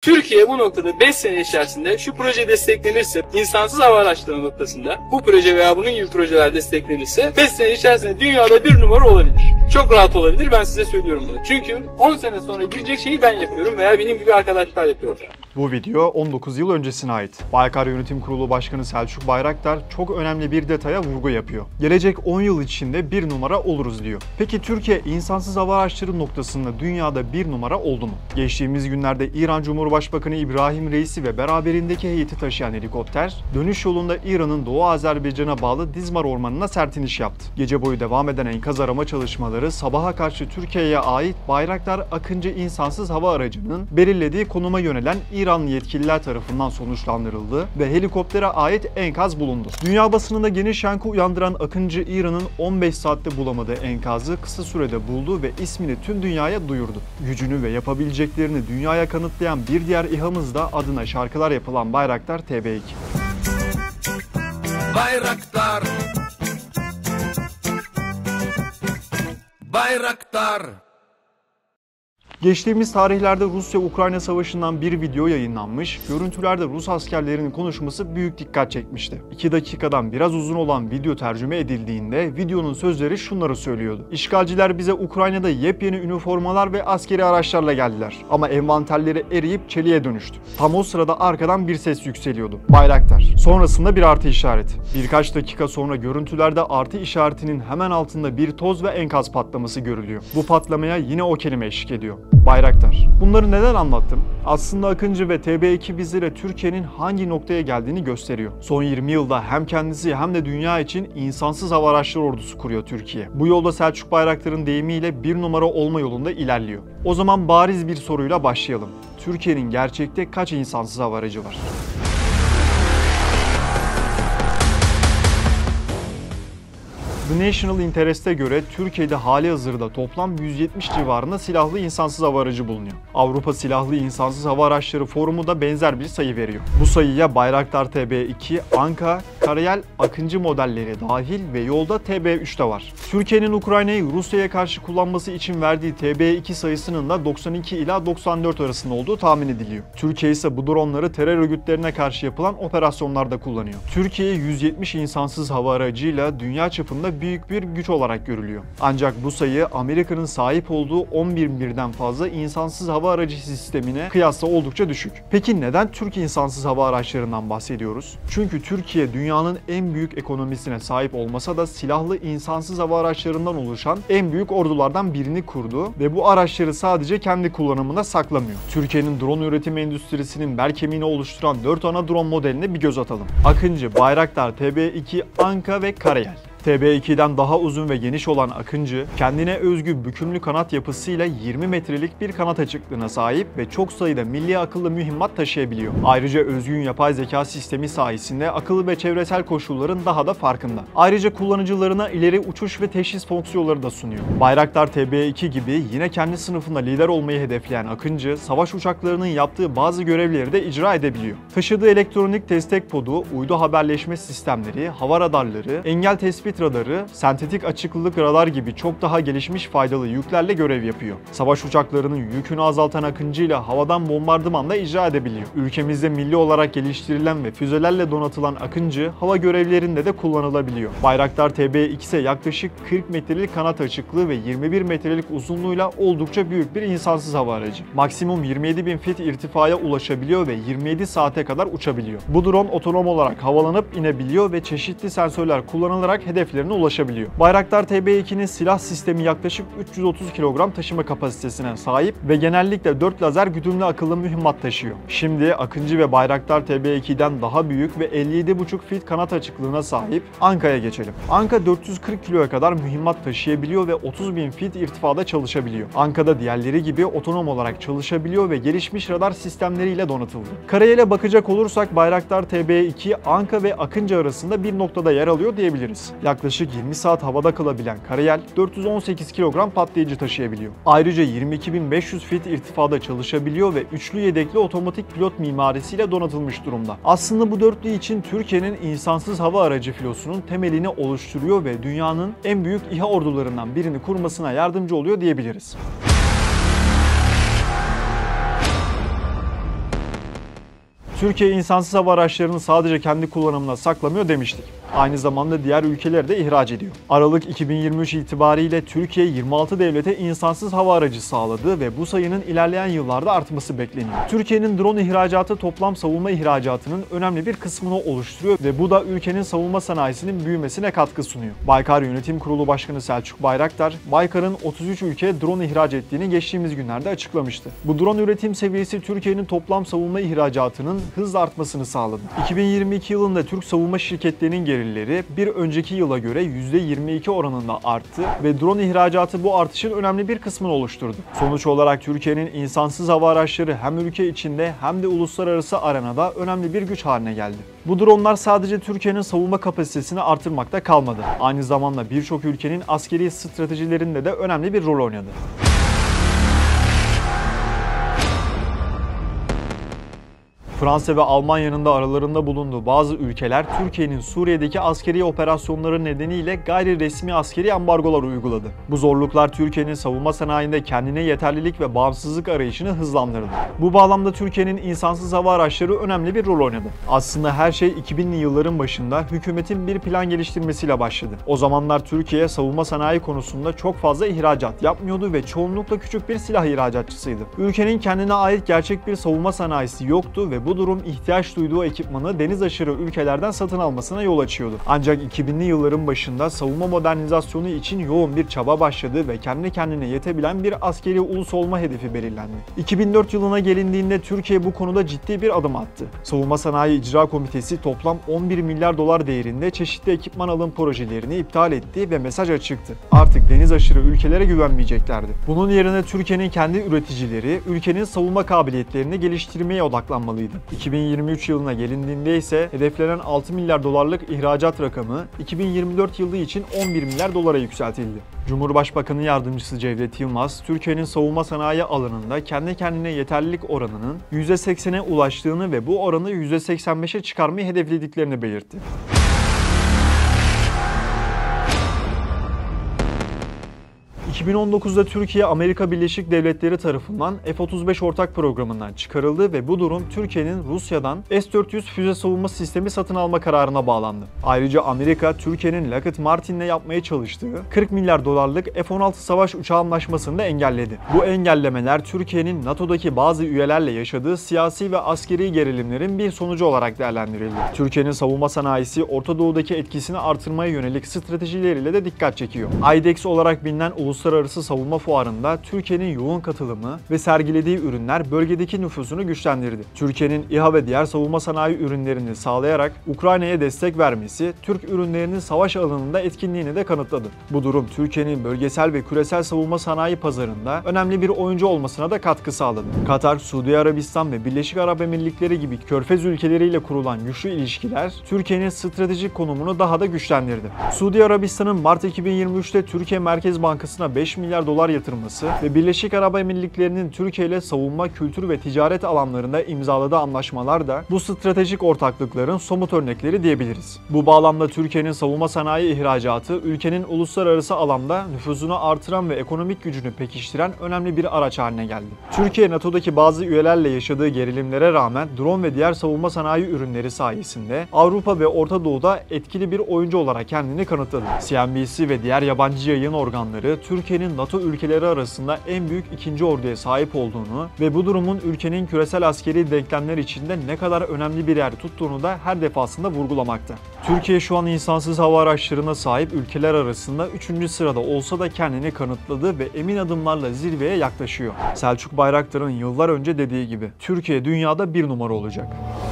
Türkiye bu noktada 5 sene içerisinde şu proje desteklenirse, insansız hava araçları noktasında bu proje veya bunun gibi projeler desteklenirse 5 sene içerisinde dünyada bir numara olabilir. Çok rahat olabilir, ben size söylüyorum bunu. Çünkü 10 sene sonra girecek şeyi ben yapıyorum veya benim gibi arkadaşlar yapıyor. Bu video 19 yıl öncesine ait. Baykar Yönetim Kurulu Başkanı Selçuk Bayraktar çok önemli bir detaya vurgu yapıyor. Gelecek 10 yıl içinde bir numara oluruz diyor. Peki Türkiye insansız hava araçları noktasında dünyada bir numara oldu mu? Geçtiğimiz günlerde İran Cumhurbaşkanı İbrahim Reisi ve beraberindeki heyeti taşıyan helikopter, dönüş yolunda İran'ın Doğu Azerbaycan'a bağlı Dizmar Ormanı'na sert iniş yaptı. Gece boyu devam eden enkaz arama çalışmaları sabaha karşı Türkiye'ye ait Bayraktar Akıncı insansız hava aracının belirlediği konuma yönelen İranlı yetkililer tarafından sonuçlandırıldı ve helikoptere ait enkaz bulundu. Dünya basınında geniş yankı uyandıran Akıncı, İran'ın 15 saatte bulamadığı enkazı kısa sürede buldu ve ismini tüm dünyaya duyurdu. Gücünü ve yapabileceklerini dünyaya kanıtlayan bir diğer İHA'mız da adına şarkılar yapılan Bayraktar TB2. Bayraktar, Bayraktar. Geçtiğimiz tarihlerde Rusya-Ukrayna savaşından bir video yayınlanmış, görüntülerde Rus askerlerinin konuşması büyük dikkat çekmişti. 2 dakikadan biraz uzun olan video tercüme edildiğinde videonun sözleri şunları söylüyordu. İşgalciler bize Ukrayna'da yepyeni üniformalar ve askeri araçlarla geldiler. Ama envanterleri eriyip çeliğe dönüştü. Tam o sırada arkadan bir ses yükseliyordu. Bayraktar. Sonrasında bir artı işareti. Birkaç dakika sonra görüntülerde artı işaretinin hemen altında bir toz ve enkaz patlaması görülüyor. Bu patlamaya yine o kelime eşlik ediyor. Bayraktar. Bunları neden anlattım? Aslında Akıncı ve TB2 bizlere Türkiye'nin hangi noktaya geldiğini gösteriyor. Son 20 yılda hem kendisi hem de dünya için insansız hava araçları ordusu kuruyor Türkiye. Bu yolda Selçuk Bayraktar'ın deyimiyle bir numara olma yolunda ilerliyor. O zaman bariz bir soruyla başlayalım. Türkiye'nin gerçekte kaç insansız hava aracı var? The National Interest'e göre Türkiye'de halihazırda toplam 170 civarında silahlı insansız hava aracı bulunuyor. Avrupa Silahlı İnsansız Hava Araçları Forumu da benzer bir sayı veriyor. Bu sayıya Bayraktar TB2, Anka, Karayel, Akıncı modelleri dahil ve yolda TB3 de var. Türkiye'nin Ukrayna'yı Rusya'ya karşı kullanması için verdiği TB2 sayısının da 92 ila 94 arasında olduğu tahmin ediliyor. Türkiye ise bu dronları terör örgütlerine karşı yapılan operasyonlarda kullanıyor. Türkiye 170 insansız hava aracıyla dünya çapında büyük bir güç olarak görülüyor. Ancak bu sayı Amerika'nın sahip olduğu 11.000'den fazla insansız hava aracı sistemine kıyasla oldukça düşük. Peki neden Türk insansız hava araçlarından bahsediyoruz? Çünkü Türkiye dünyanın en büyük ekonomisine sahip olmasa da silahlı insansız hava araçlarından oluşan en büyük ordulardan birini kurdu ve bu araçları sadece kendi kullanımına saklamıyor. Türkiye'nin drone üretim endüstrisinin bel kemiğini oluşturan 4 ana drone modeline bir göz atalım. Akıncı, Bayraktar, TB2, Anka ve Karayel. TB2'den daha uzun ve geniş olan Akıncı, kendine özgü bükümlü kanat yapısıyla 20 metrelik bir kanat açıklığına sahip ve çok sayıda milli akıllı mühimmat taşıyabiliyor. Ayrıca özgün yapay zeka sistemi sayesinde akıllı ve çevresel koşulların daha da farkında. Ayrıca kullanıcılarına ileri uçuş ve teşhis fonksiyonları da sunuyor. Bayraktar TB2 gibi yine kendi sınıfında lider olmayı hedefleyen Akıncı, savaş uçaklarının yaptığı bazı görevleri de icra edebiliyor. Taşıdığı elektronik destek podu, uydu haberleşme sistemleri, hava radarları, engel tespit radarı, sentetik açıklılık radar gibi çok daha gelişmiş faydalı yüklerle görev yapıyor. Savaş uçaklarının yükünü azaltan Akıncı ile havadan bombardıman da icra edebiliyor. Ülkemizde milli olarak geliştirilen ve füzelerle donatılan Akıncı, hava görevlerinde de kullanılabiliyor. Bayraktar TB2 ise yaklaşık 40 metrelik kanat açıklığı ve 21 metrelik uzunluğuyla oldukça büyük bir insansız hava aracı. Maksimum 27.000 fit irtifaya ulaşabiliyor ve 27 saate kadar uçabiliyor. Bu drone otonom olarak havalanıp inebiliyor ve çeşitli sensörler kullanılarak hedeflerine ulaşabiliyor. Bayraktar TB2'nin silah sistemi yaklaşık 330 kilogram taşıma kapasitesine sahip ve genellikle 4 lazer güdümlü akıllı mühimmat taşıyor. Şimdi Akıncı ve Bayraktar TB2'den daha büyük ve 57,5 fit kanat açıklığına sahip Anka'ya geçelim. Anka 440 kiloya kadar mühimmat taşıyabiliyor ve 30.000 fit irtifada çalışabiliyor. Anka'da diğerleri gibi otonom olarak çalışabiliyor ve gelişmiş radar sistemleriyle donatıldı. Karayel'e bakacak olursak Bayraktar TB2, Anka ve Akıncı arasında bir noktada yer alıyor diyebiliriz. Yaklaşık 20 saat havada kalabilen Karayel 418 kilogram patlayıcı taşıyabiliyor. Ayrıca 22.500 fit irtifada çalışabiliyor ve üçlü yedekli otomatik pilot mimarisiyle donatılmış durumda. Aslında bu dörtlü için Türkiye'nin insansız hava aracı filosunun temelini oluşturuyor ve dünyanın en büyük İHA ordularından birini kurmasına yardımcı oluyor diyebiliriz. Türkiye insansız hava araçlarını sadece kendi kullanımına saklamıyor demiştik. Aynı zamanda diğer ülkelere de ihraç ediyor. Aralık 2023 itibariyle Türkiye 26 devlete insansız hava aracı sağladı ve bu sayının ilerleyen yıllarda artması bekleniyor. Türkiye'nin drone ihracatı toplam savunma ihracatının önemli bir kısmını oluşturuyor ve bu da ülkenin savunma sanayisinin büyümesine katkı sunuyor. Baykar Yönetim Kurulu Başkanı Selçuk Bayraktar, Baykar'ın 33 ülkeye drone ihraç ettiğini geçtiğimiz günlerde açıklamıştı. Bu drone üretim seviyesi Türkiye'nin toplam savunma ihracatının hızla artmasını sağladı. 2022 yılında Türk savunma şirketlerinin gelirleri bir önceki yıla göre %22 oranında arttı ve drone ihracatı bu artışın önemli bir kısmını oluşturdu. Sonuç olarak Türkiye'nin insansız hava araçları hem ülke içinde hem de uluslararası arenada önemli bir güç haline geldi. Bu dronlar sadece Türkiye'nin savunma kapasitesini artırmakta kalmadı. Aynı zamanda birçok ülkenin askeri stratejilerinde de önemli bir rol oynadı. Fransa ve Almanya'nın da aralarında bulunduğu bazı ülkeler Türkiye'nin Suriye'deki askeri operasyonları nedeniyle gayri resmi askeri ambargolar uyguladı. Bu zorluklar Türkiye'nin savunma sanayinde kendine yeterlilik ve bağımsızlık arayışını hızlandırdı. Bu bağlamda Türkiye'nin insansız hava araçları önemli bir rol oynadı. Aslında her şey 2000'li yılların başında hükümetin bir plan geliştirmesiyle başladı. O zamanlar Türkiye savunma sanayi konusunda çok fazla ihracat yapmıyordu ve çoğunlukla küçük bir silah ihracatçısıydı. Ülkenin kendine ait gerçek bir savunma sanayisi yoktu ve bu durum ihtiyaç duyduğu ekipmanı deniz aşırı ülkelerden satın almasına yol açıyordu. Ancak 2000'li yılların başında savunma modernizasyonu için yoğun bir çaba başladı ve kendi kendine yetebilen bir askeri ulus olma hedefi belirlendi. 2004 yılına gelindiğinde Türkiye bu konuda ciddi bir adım attı. Savunma Sanayi İcra Komitesi toplam 11 milyar dolar değerinde çeşitli ekipman alım projelerini iptal etti ve mesaj açıktı. Artık deniz aşırı ülkelere güvenmeyeceklerdi. Bunun yerine Türkiye'nin kendi üreticileri ülkenin savunma kabiliyetlerini geliştirmeye odaklanmalıydı. 2023 yılına gelindiğinde ise hedeflenen 6 milyar dolarlık ihracat rakamı 2024 yılı için 11 milyar dolara yükseltildi. Cumhurbaşkanı Yardımcısı Cevdet Yılmaz, Türkiye'nin savunma sanayi alanında kendi kendine yeterlilik oranının %80'e ulaştığını ve bu oranı %85'e çıkarmayı hedeflediklerini belirtti. 2019'da Türkiye, Amerika Birleşik Devletleri tarafından F-35 ortak programından çıkarıldı ve bu durum Türkiye'nin Rusya'dan S-400 füze savunma sistemi satın alma kararına bağlandı. Ayrıca Amerika, Türkiye'nin Lockheed Martin'le yapmaya çalıştığı 40 milyar dolarlık F-16 savaş uçağı anlaşmasını da engelledi. Bu engellemeler Türkiye'nin NATO'daki bazı üyelerle yaşadığı siyasi ve askeri gerilimlerin bir sonucu olarak değerlendirildi. Türkiye'nin savunma sanayisi Orta Doğu'daki etkisini artırmaya yönelik stratejileriyle de dikkat çekiyor. IDEX olarak bilinen Uluslararası Savunma Fuarı'nda Türkiye'nin yoğun katılımı ve sergilediği ürünler bölgedeki nüfusunu güçlendirdi. Türkiye'nin İHA ve diğer savunma sanayi ürünlerini sağlayarak Ukrayna'ya destek vermesi, Türk ürünlerinin savaş alanında etkinliğini de kanıtladı. Bu durum Türkiye'nin bölgesel ve küresel savunma sanayi pazarında önemli bir oyuncu olmasına da katkı sağladı. Katar, Suudi Arabistan ve Birleşik Arap Emirlikleri gibi Körfez ülkeleriyle kurulan güçlü ilişkiler Türkiye'nin stratejik konumunu daha da güçlendirdi. Suudi Arabistan'ın Mart 2023'te Türkiye Merkez Bankası'na 5 milyar dolar yatırması ve Birleşik Arap Emirlikleri'nin Türkiye ile savunma, kültür ve ticaret alanlarında imzaladığı anlaşmalar da bu stratejik ortaklıkların somut örnekleri diyebiliriz. Bu bağlamda Türkiye'nin savunma sanayi ihracatı ülkenin uluslararası alanda nüfuzunu artıran ve ekonomik gücünü pekiştiren önemli bir araç haline geldi. Türkiye, NATO'daki bazı üyelerle yaşadığı gerilimlere rağmen drone ve diğer savunma sanayi ürünleri sayesinde Avrupa ve Orta Doğu'da etkili bir oyuncu olarak kendini kanıtladı. CNBC ve diğer yabancı yayın organları Türkiye'nin NATO ülkeleri arasında en büyük ikinci orduya sahip olduğunu ve bu durumun ülkenin küresel askeri denklemler içinde ne kadar önemli bir yer tuttuğunu da her defasında vurgulamakta. Türkiye şu an insansız hava araçlarına sahip ülkeler arasında 3. sırada olsa da kendini kanıtladı ve emin adımlarla zirveye yaklaşıyor. Selçuk Bayraktar'ın yıllar önce dediği gibi Türkiye dünyada bir numara olacak.